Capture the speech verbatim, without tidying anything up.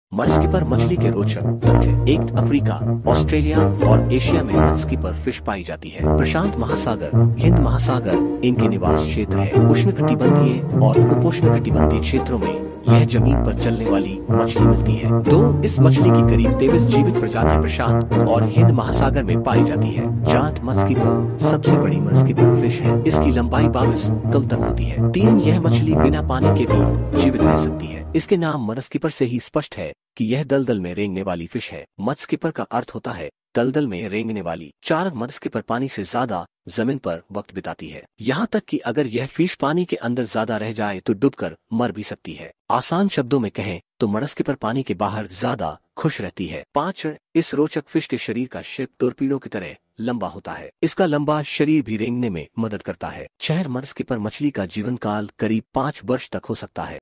मडस्कीपर मछली के रोचक तथ्य। एक अफ्रीका, ऑस्ट्रेलिया और एशिया में मडस्कीपर फिश पाई जाती है। प्रशांत महासागर, हिंद महासागर इनके निवास क्षेत्र है। उष्णकटिबंधीय और उपोष्णकटिबंधीय क्षेत्रों में यह जमीन पर चलने वाली मछली मिलती है। दो इस मछली की करीब तेईस जीवित प्रजाति प्रशांत और हिंद महासागर में पाई जाती है। जांत मडस्कीपर सबसे बड़ी मडस्कीपर फिश है। इसकी लंबाई बाईस कम तक होती है। तीन यह मछली बिना पानी के भी जीवित रह सकती है। इसके नाम मडस्कीपर से ही स्पष्ट है कि यह दलदल में रेंगने वाली फिश है। मडस्कीपर का अर्थ होता है दलदल में रेंगने वाली। चार मडस्कीपर पानी से ज्यादा जमीन पर वक्त बिताती है। यहाँ तक कि अगर यह फिश पानी के अंदर ज्यादा रह जाए तो डूबकर मर भी सकती है। आसान शब्दों में कहें तो मडस्कीपर पानी के बाहर ज्यादा खुश रहती है। पाँच इस रोचक फिश के शरीर का शेप टोरपीडो की तरह लंबा होता है। इसका लंबा शरीर भी रेंगने में मदद करता है। छह मडस्कीपर मछली का जीवन काल करीब पाँच वर्ष तक हो सकता है।